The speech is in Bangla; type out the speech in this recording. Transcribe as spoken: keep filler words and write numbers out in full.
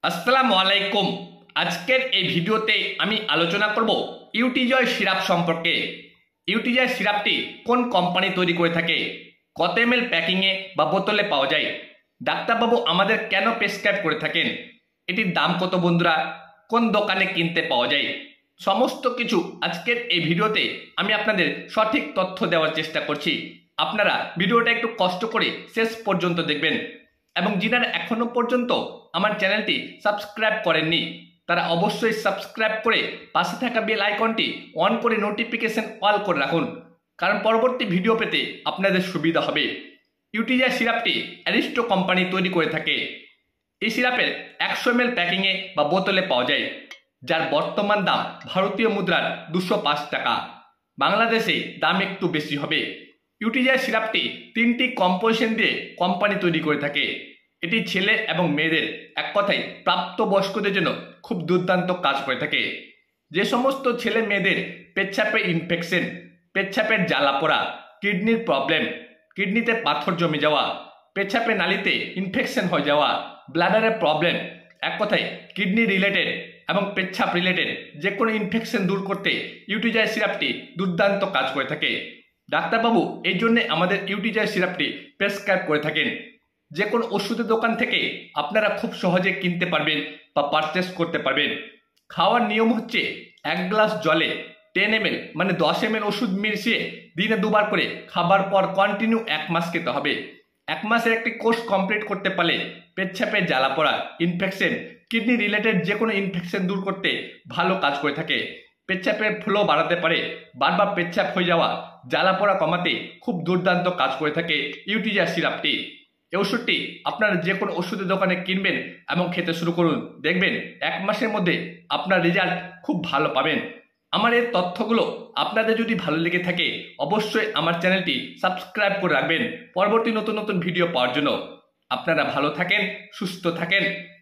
আসসালামু আলাইকুম। আজকের এই ভিডিওতে আমি আলোচনা করব ইউটিজয় সিরাপ সম্পর্কে। ইউটিজয় সিরাপটি কোন কোম্পানি তৈরি করে থাকে, কত এম এল প্যাকিংয়ে বা বোতলে পাওয়া যায়, ডাক্তারবাবু আমাদের কেন প্রেসক্রাইব করে থাকেন, এটির দাম কত বন্ধুরা, কোন দোকানে কিনতে পাওয়া যায়, সমস্ত কিছু আজকের এই ভিডিওতে আমি আপনাদের সঠিক তথ্য দেওয়ার চেষ্টা করছি। আপনারা ভিডিওটা একটু কষ্ট করে শেষ পর্যন্ত দেখবেন এবং যিনারা এখনো পর্যন্ত আমার চ্যানেলটি সাবস্ক্রাইব করেননি তারা অবশ্যই সাবস্ক্রাইব করে পাশে থাকা বেল আইকনটি অন করে নোটিফিকেশন অল করে রাখুন, কারণ পরবর্তী ভিডিও পেতে আপনাদের সুবিধা হবে। ইউটিজয় সিরাপটি অ্যারিস্টো কোম্পানি তৈরি করে থাকে। এই সিরাপের একশো এম এল প্যাকিংয়ে বা বোতলে পাওয়া যায়, যার বর্তমান দাম ভারতীয় মুদ্রার দুশো পাঁচ টাকা। বাংলাদেশে দাম একটু বেশি হবে। ইউটিজয় সিরাপটি তিনটি কম্পোজিশন দিয়ে কোম্পানি তৈরি করে থাকে। এটি ছেলে এবং মেয়েদের, এক কথায় প্রাপ্তবয়স্কদের জন্য খুব দুর্দান্ত কাজ করে থাকে। যে সমস্ত ছেলে মেয়েদের পেচ্ছাপের ইনফেকশন, পেচ্ছাপের জ্বালা পোড়া, কিডনির প্রবলেম, কিডনিতে পাথর জমে যাওয়া, পেচ্ছাপের নালীতে ইনফেকশন হয়ে যাওয়া, ব্লাডারের প্রবলেম, এক কথায় কিডনি রিলেটেড এবং পেচ্ছাপ রিলেটেড যে কোনো ইনফেকশন দূর করতে ইউটিজয় সিরাপটি দুর্দান্ত কাজ করে থাকে। ডাক্তারবাবু এই জন্যে আমাদের ইউটিজয় সিরাপটি প্রেসক্রাইব করে থাকেন। যে কোনো ওষুধের দোকান থেকে আপনারা খুব সহজে কিনতে পারবেন বা পারচেস করতে পারবেন। খাওয়ার নিয়ম হচ্ছে এক গ্লাস জলে টেন এম এল মানে দশ এম এল ওষুধ মিশিয়ে দিনে দুবার করে খাবার পর কন্টিনিউ এক মাস খেতে হবে। এক মাসের একটি কোর্স কমপ্লিট করতে পারলে পেচ্ছাপের জ্বালা পড়া, ইনফেকশন, কিডনি রিলেটেড যে কোনো ইনফেকশন দূর করতে ভালো কাজ করে থাকে। পেচ্ছাপের ফ্লো বাড়াতে পারে, বারবার পেচ্ছাপ হয়ে যাওয়া, জ্বালা পোড়া কমাতে খুব দুর্দান্ত কাজ করে থাকে ইউটিজয় সিরাপটি। এই ওষুধটি আপনারা যে কোনো ওষুধের দোকানে কিনবেন এবং খেতে শুরু করুন, দেখবেন এক মাসের মধ্যে আপনার রেজাল্ট খুব ভালো পাবেন। আমার এই তথ্যগুলো আপনাদের যদি ভালো লেগে থাকে অবশ্যই আমার চ্যানেলটি সাবস্ক্রাইব করে রাখবেন পরবর্তী নতুন নতুন ভিডিও পাওয়ার জন্য। আপনারা ভালো থাকেন, সুস্থ থাকেন।